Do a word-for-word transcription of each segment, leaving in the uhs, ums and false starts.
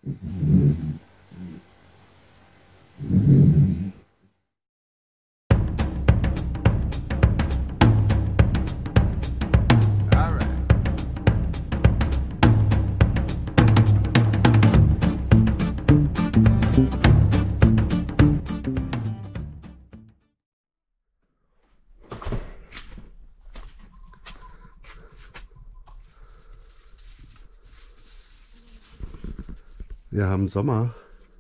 Wir haben Sommer.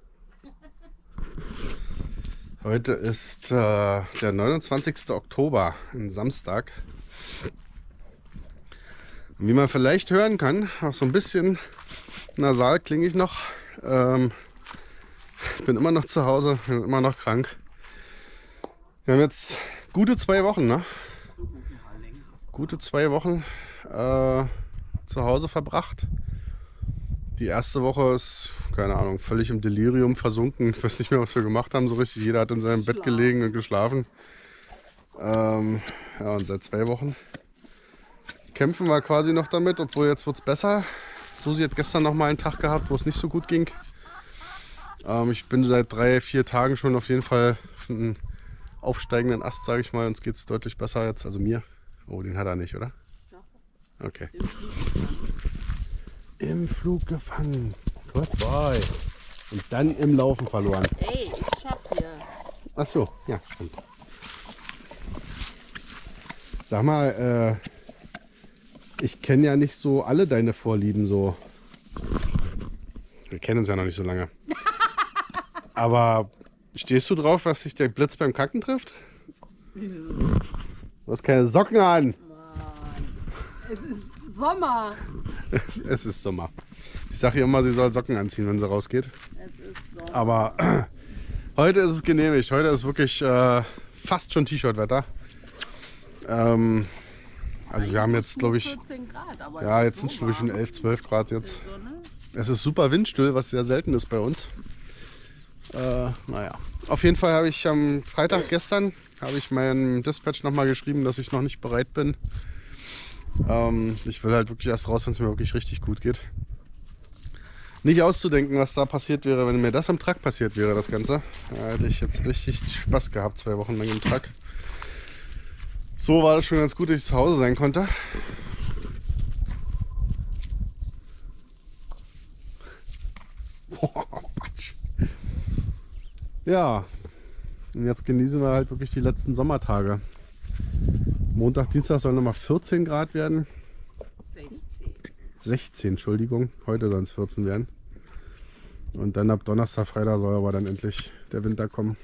Heute ist äh, der neunundzwanzigste Oktober, ein Samstag. Und wie man vielleicht hören kann, auch so ein bisschen nasal klinge ich noch. Ähm, ich bin immer noch zu Hause, bin immer noch krank. Wir haben jetzt gute zwei Wochen, ne? Gute zwei Wochen äh, zu Hause verbracht. Die erste Woche ist, keine Ahnung, völlig im Delirium versunken. Ich weiß nicht mehr, was wir gemacht haben so richtig. Jeder hat in seinem Bett gelegen und geschlafen. Ähm, ja, und seit zwei Wochen kämpfen wir quasi noch damit, obwohl jetzt wird es besser. Susi hat gestern noch mal einen Tag gehabt, wo es nicht so gut ging. Ähm, ich bin seit drei, vier Tagen schon auf jeden Fall auf einen aufsteigenden Ast, sage ich mal. Uns geht es deutlich besser jetzt, also mir. Oh, den hat er nicht, oder? Okay. Im Flug gefangen. Good boy. Und dann im Laufen verloren. Ey, ich hab hier. Ach so, ja, stimmt. Sag mal, äh, ich kenne ja nicht so alle deine Vorlieben so. Wir kennen uns ja noch nicht so lange. Aber stehst du drauf, dass sich der Blitz beim Kacken trifft? Du hast keine Socken an. Mann, es ist Sommer. Es, es ist Sommer. Ich sage ihr immer, sie soll Socken anziehen, wenn sie rausgeht. Es ist Sommer. Aber äh, heute ist es genehmigt. Heute ist wirklich äh, fast schon T-Shirt-Wetter. Ähm, also wir haben jetzt, glaube ich, vierzehn Grad, aber ja, es jetzt ist sind es, so glaube ich, schon warm. elf, zwölf Grad jetzt. Die Sonne. Es ist super windstill, was sehr selten ist bei uns. Äh, naja, auf jeden Fall habe ich am Freitag gestern habe ich meinem Dispatch nochmal geschrieben, dass ich noch nicht bereit bin. Ähm, ich will halt wirklich erst raus, wenn es mir wirklich richtig gut geht. Nicht auszudenken, was da passiert wäre, wenn mir das am Truck passiert wäre, das Ganze. Da hätte ich jetzt richtig Spaß gehabt, zwei Wochen lang im Truck. So war das schon ganz gut, dass ich zu Hause sein konnte. Ja, und jetzt genießen wir halt wirklich die letzten Sommertage. Montag, Dienstag sollen nochmal vierzehn Grad werden. sechzehn. sechzehn, Entschuldigung. Heute sollen es vierzehn werden. Und dann ab Donnerstag, Freitag soll aber dann endlich der Winter kommen.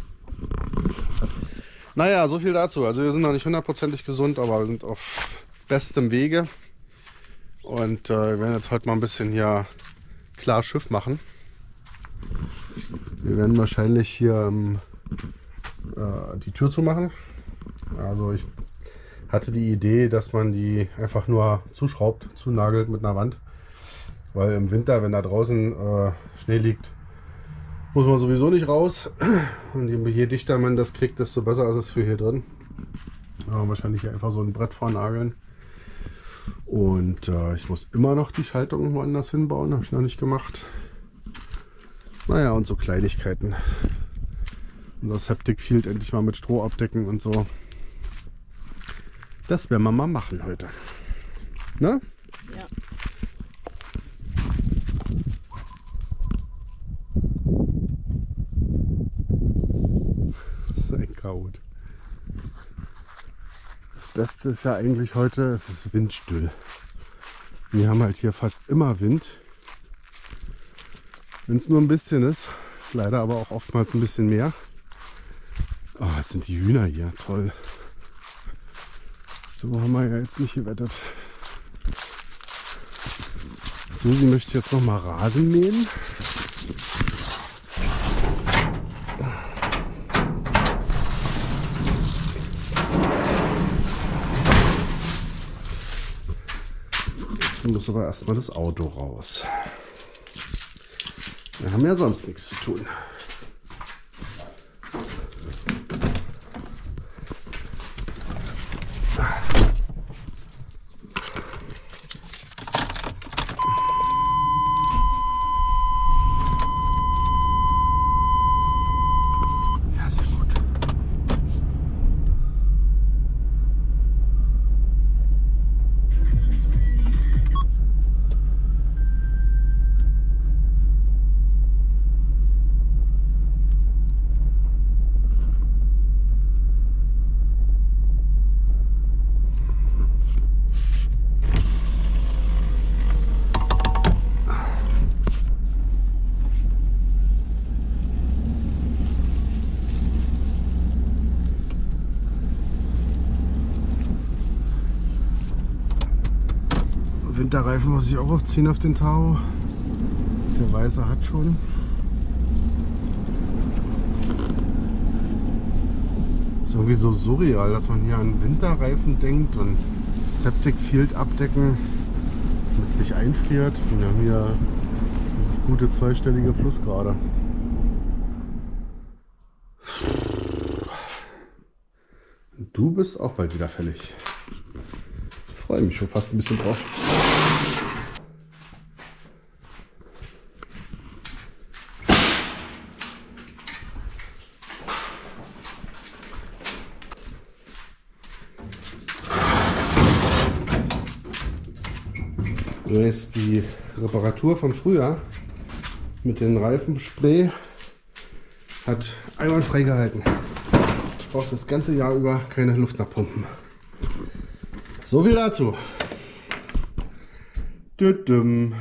Naja, so viel dazu. Also wir sind noch nicht hundertprozentig gesund, aber wir sind auf bestem Wege. Und äh, wir werden jetzt heute mal ein bisschen hier klar Schiff machen. Wir werden wahrscheinlich hier ähm, äh, die Tür zumachen. Also ich hatte die Idee, dass man die einfach nur zuschraubt, zunagelt mit einer Wand. Weil im Winter, wenn da draußen äh, Schnee liegt, muss man sowieso nicht raus. Und je dichter man das kriegt, desto besser ist es für hier drin. Aber wahrscheinlich hier einfach so ein Brett vornageln. Und äh, ich muss immer noch die Schaltung woanders hinbauen, habe ich noch nicht gemacht. Naja, und so Kleinigkeiten. Unser Septic Field endlich mal mit Stroh abdecken und so. Das werden wir mal machen heute. Ne? Ja. Das ist ein Chaot. Das Beste ist ja eigentlich heute, es ist windstill. Wir haben halt hier fast immer Wind. Wenn es nur ein bisschen ist, leider aber auch oftmals ein bisschen mehr. Oh, jetzt sind die Hühner hier, toll. So haben wir ja jetzt nicht gewettet. So, sie möchte jetzt noch mal Rasen mähen. Jetzt muss aber erstmal das Auto raus. Wir haben ja sonst nichts zu tun. Winterreifen muss ich auch aufziehen auf den Tahoe. Der weiße hat schon. Ist irgendwie so surreal, dass man hier an Winterreifen denkt und Septic Field abdecken, damit es nicht einfriert. Wir haben hier gute zweistellige Plusgrade. Du bist auch bald wieder fällig. Ich freue mich schon fast ein bisschen drauf. Jetzt die Reparatur von früher mit dem Reifenspray hat einwandfrei gehalten. Ich brauche das ganze Jahr über keine Luft nachpumpen. So viel dazu. Düdüm.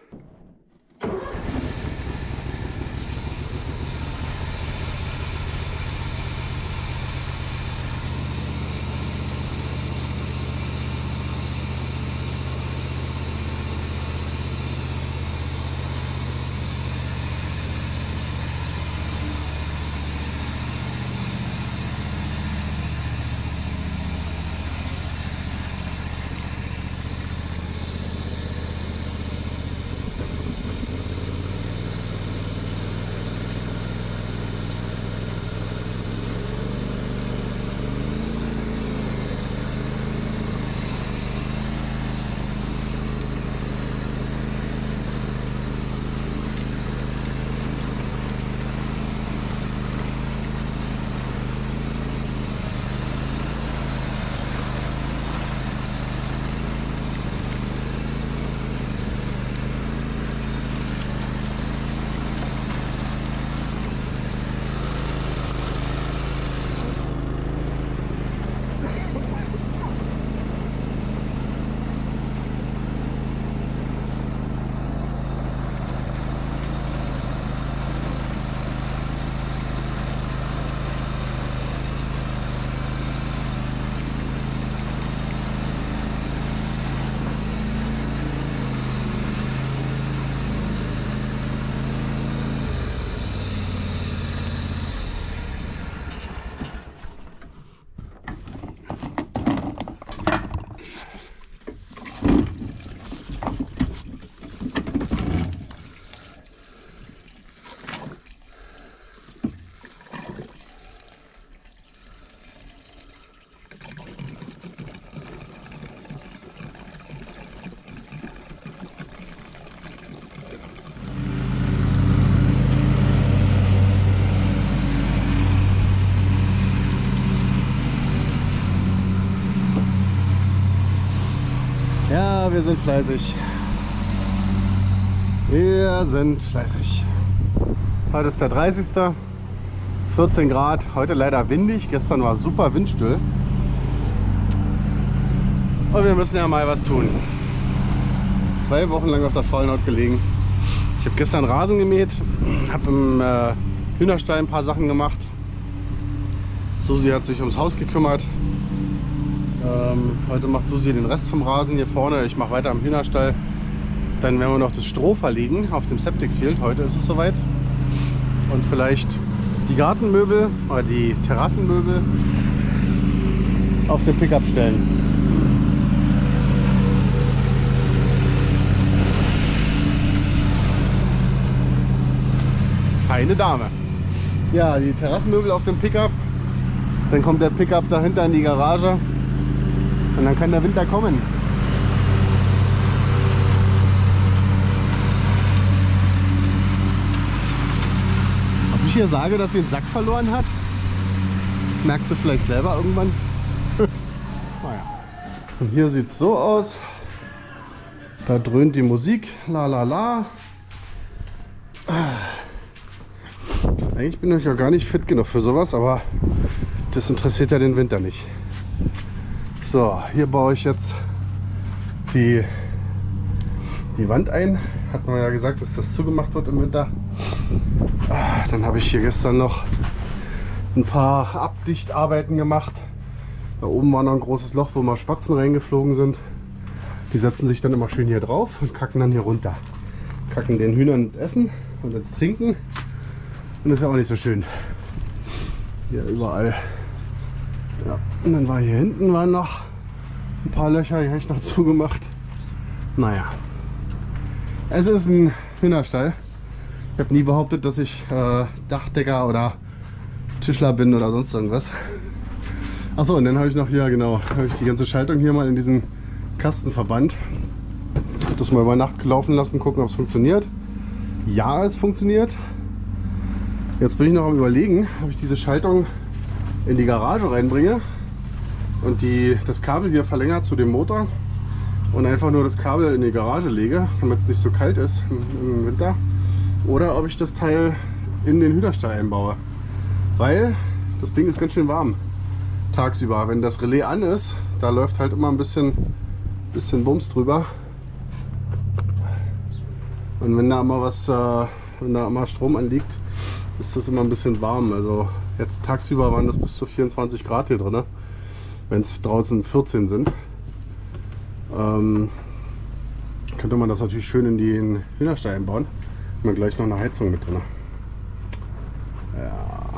Ja, wir sind fleißig. Wir sind fleißig. Heute ist der dreißigste vierzehn Grad. Heute leider windig. Gestern war super windstill. Und wir müssen ja mal was tun. Zwei Wochen lang auf der Faulenhaut gelegen. Ich habe gestern Rasen gemäht. Habe im äh, Hühnerstall ein paar Sachen gemacht. Susi hat sich ums Haus gekümmert. Ähm, heute macht Susi den Rest vom Rasen hier vorne. Ich mache weiter am Hühnerstall. Dann werden wir noch das Stroh verlegen auf dem Septic Field. Heute ist es soweit. Und vielleicht die Gartenmöbel oder die Terrassenmöbel auf den Pickup stellen. Feine Dame. Ja, die Terrassenmöbel auf dem Pickup. Dann kommt der Pickup dahinter in die Garage. Und dann kann der Winter kommen. Ob ich hier sage, dass sie den Sack verloren hat? Merkt sie vielleicht selber irgendwann. Naja. Und hier sieht es so aus. Da dröhnt die Musik. La la la. Eigentlich bin ich ja gar nicht fit genug für sowas, aber das interessiert ja den Winter nicht. So, hier baue ich jetzt die, die Wand ein. Hat man ja gesagt, dass das zugemacht wird im Winter. Ah, dann habe ich hier gestern noch ein paar Abdichtarbeiten gemacht. Da oben war noch ein großes Loch, wo mal Spatzen reingeflogen sind. Die setzen sich dann immer schön hier drauf und kacken dann hier runter. Kacken den Hühnern ins Essen und ins Trinken. Und das ist ja auch nicht so schön. Hier überall. Ja. Und dann war hier hinten waren noch ein paar Löcher, die habe ich noch zugemacht. Naja. Es ist ein Hühnerstall. Ich habe nie behauptet, dass ich äh, Dachdecker oder Tischler bin oder sonst irgendwas. Achso, und dann habe ich noch hier, genau, habe ich die ganze Schaltung hier mal in diesen Kasten verbannt. Das mal über Nacht laufen lassen, gucken, ob es funktioniert. Ja, es funktioniert. Jetzt bin ich noch am Überlegen, ob ich diese Schaltung in die Garage reinbringe und die, das Kabel hier verlängert zu dem Motor und einfach nur das Kabel in die Garage lege, damit es nicht so kalt ist im, im Winter. Oder ob ich das Teil in den Hühnerstall einbaue. Weil das Ding ist ganz schön warm tagsüber. Wenn das Relais an ist, da läuft halt immer ein bisschen, bisschen Bums drüber. Und wenn da immer was, äh, wenn da immer Strom anliegt, ist das immer ein bisschen warm. Also jetzt tagsüber waren das bis zu vierundzwanzig Grad hier drin, wenn es draußen vierzehn sind. Ähm, könnte man das natürlich schön in den Hühnerstall einbauen. Haben wir gleich noch eine Heizung mit drin. Ja.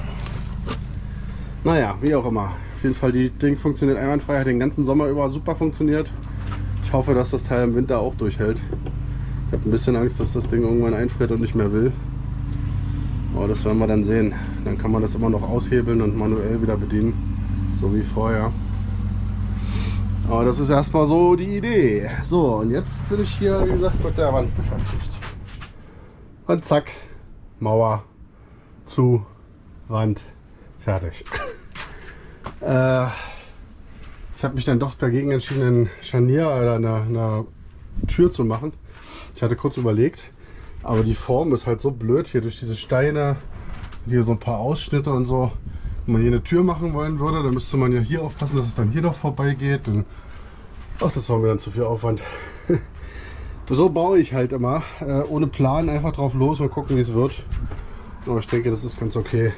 Naja, wie auch immer. Auf jeden Fall, die Ding funktioniert einwandfrei, hat den ganzen Sommer über super funktioniert. Ich hoffe, dass das Teil im Winter auch durchhält. Ich habe ein bisschen Angst, dass das Ding irgendwann einfriert und nicht mehr will. Aber das werden wir dann sehen. Dann kann man das immer noch aushebeln und manuell wieder bedienen, so wie vorher. Aber das ist erstmal so die Idee. So, und jetzt bin ich hier, wie gesagt, mit der Wand beschäftigt. Und zack, Mauer zu, Wand, fertig. äh, ich habe mich dann doch dagegen entschieden, ein Scharnier oder eine, eine Tür zu machen. Ich hatte kurz überlegt, aber die Form ist halt so blöd hier durch diese Steine, hier so ein paar Ausschnitte und so. Wenn man hier eine Tür machen wollen würde, dann müsste man ja hier aufpassen, dass es dann hier noch vorbeigeht. Und ach, das war mir dann zu viel Aufwand. So baue ich halt immer, äh, ohne Plan, einfach drauf los und gucken, wie es wird. Aber ich denke, das ist ganz okay.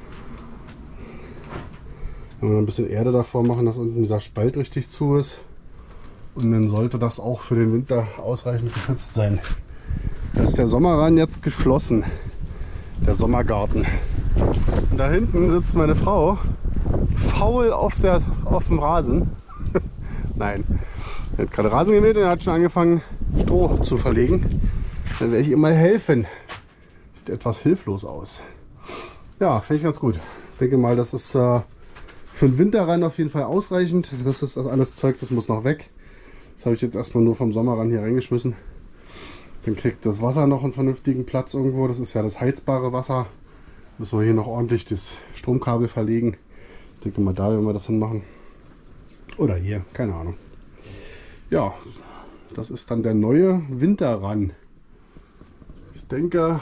Wenn wir ein bisschen Erde davor machen, dass unten dieser Spalt richtig zu ist. Und dann sollte das auch für den Winter ausreichend geschützt sein. Da ist der Sommerrand jetzt geschlossen. Der Sommergarten. Und da hinten sitzt meine Frau faul auf, der, auf dem Rasen. Nein, er hat gerade Rasen gemäht und er hat schon angefangen, Stroh zu verlegen. Dann werde ich ihr mal helfen. Sieht etwas hilflos aus. Ja, finde ich ganz gut. Ich denke mal, das ist äh, für den Winterrand auf jeden Fall ausreichend. Das ist das alles Zeug, das muss noch weg. Das habe ich jetzt erstmal nur vom Sommerrand hier reingeschmissen. Dann kriegt das Wasser noch einen vernünftigen Platz irgendwo. Das ist ja das heizbare Wasser. Müssen wir hier noch ordentlich das Stromkabel verlegen. Ich denke mal, da werden wir das hinmachen. Oder hier, keine Ahnung. Ja, das ist dann der neue Winterrand. Ich denke,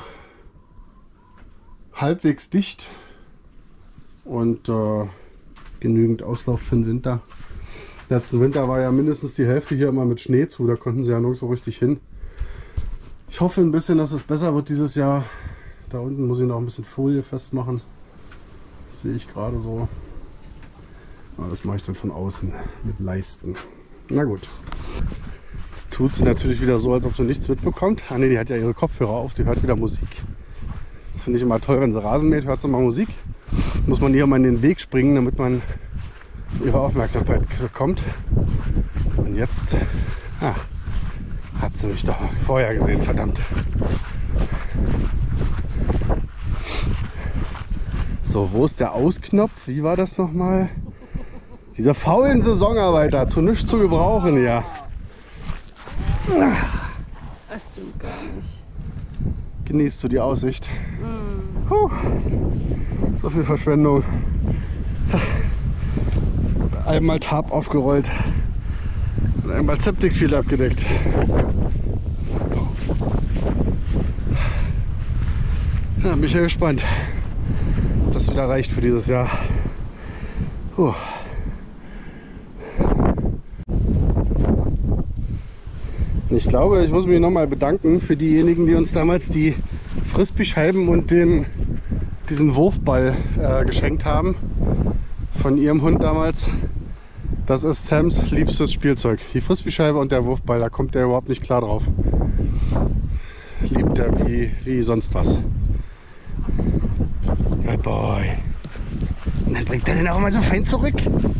halbwegs dicht und äh, genügend Auslauf für den Winter. Letzten Winter war ja mindestens die Hälfte hier immer mit Schnee zu, da konnten sie ja nirgends so richtig hin. Ich hoffe ein bisschen, dass es besser wird dieses Jahr. Da unten muss ich noch ein bisschen Folie festmachen. Das sehe ich gerade so. Aber das mache ich dann von außen mit Leisten. Na gut. Das tut sie natürlich wieder so, als ob sie nichts mitbekommt. Ah ne, die hat ja ihre Kopfhörer auf, die hört wieder Musik. Das finde ich immer toll, wenn sie Rasen mäht, hört sie mal Musik. Muss man ihr mal in den Weg springen, damit man ihre Aufmerksamkeit bekommt. Und jetzt ah, hat sie mich doch vorher gesehen, verdammt. So, wo ist der Ausknopf? Wie war das nochmal? Diese faulen Saisonarbeiter, zu nichts zu gebrauchen, ja. Das stimmt gar nicht. Genießt du die Aussicht? Mm. Puh. So viel Verschwendung. Einmal Tarp aufgerollt und einmal Septikfield abgedeckt. Ja, bin ich ja gespannt, ob das wieder reicht für dieses Jahr. Puh. Ich glaube, ich muss mich nochmal bedanken für diejenigen, die uns damals die Frisbee-Scheiben und den, diesen Wurfball äh, geschenkt haben. Von ihrem Hund damals. Das ist Sams liebstes Spielzeug. Die Frisbee-Scheibe und der Wurfball, da kommt der überhaupt nicht klar drauf. Liebt er wie, wie sonst was. Good boy. Und dann bringt er den auch mal so fein zurück.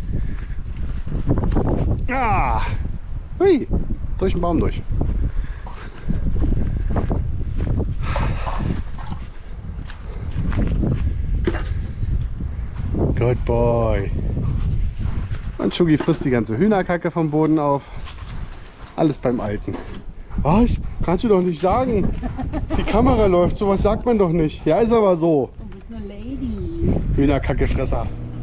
Ah! Hui! Durch den Baum durch. Good boy. Und Schugi frisst die ganze Hühnerkacke vom Boden auf. Alles beim Alten. Was? Kannst du doch nicht sagen. Die Kamera läuft, sowas sagt man doch nicht. Ja, ist aber so. Du bist eine Lady. Hühnerkackefresser.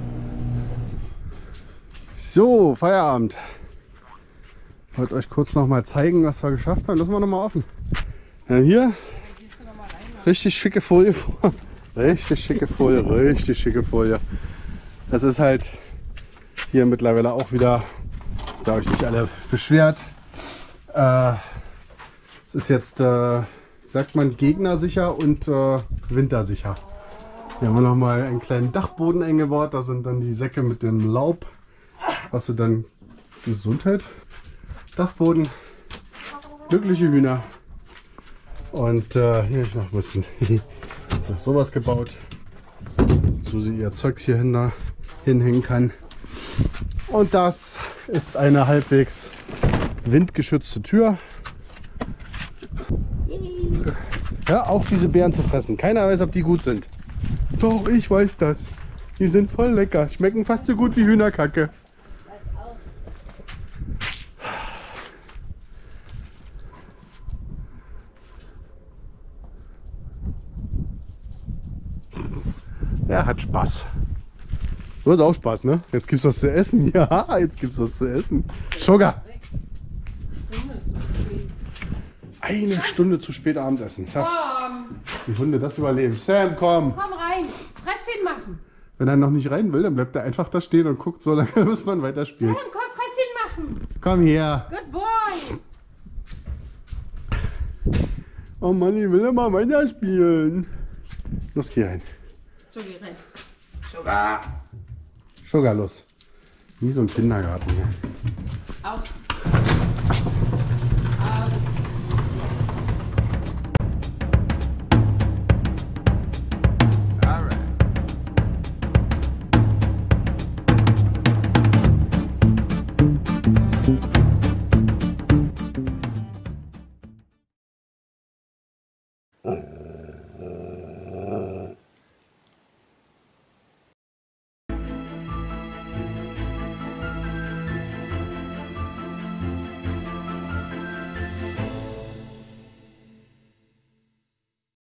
So, Feierabend. Ich wollte euch kurz noch mal zeigen, was wir geschafft haben. Lassen wir noch mal offen. Ja, hier richtig schicke Folie vor. Richtig schicke Folie, richtig schicke Folie. Das ist halt hier mittlerweile auch wieder, da euch nicht alle beschwert. Äh, es ist jetzt, äh, sagt man, gegnersicher und äh, wintersicher. Hier haben wir noch mal einen kleinen Dachboden eingebaut. Da sind dann die Säcke mit dem Laub, was du dann Gesundheit. Dachboden, glückliche Hühner. Und äh, hier habe ich noch ein bisschen noch sowas gebaut, so sie ihr Zeugs hier hin, hinhängen kann. Und das ist eine halbwegs windgeschützte Tür. Hör auf, diese Beeren zu fressen. Keiner weiß, ob die gut sind. Doch, ich weiß das. Die sind voll lecker. Schmecken fast so gut wie Hühnerkacke. Er hat Spaß. Du hast auch Spaß, ne? Jetzt gibt's was zu essen. Ja, jetzt gibt's was zu essen. Sugar. Eine Stunde zu spät Abendessen. Das, die Hunde das überleben. Sam, komm. Komm rein. Fresschen machen. Wenn er noch nicht rein will, dann bleibt er einfach da stehen und guckt so lange, bis man weiterspielt. Sam, komm, Fresschen machen. Komm her. Good boy. Oh Mann, ich will immer weiterspielen. Los, geh rein. So, geh rein. Sugar. Sugar, los. Wie so ein Kindergarten hier. Aus.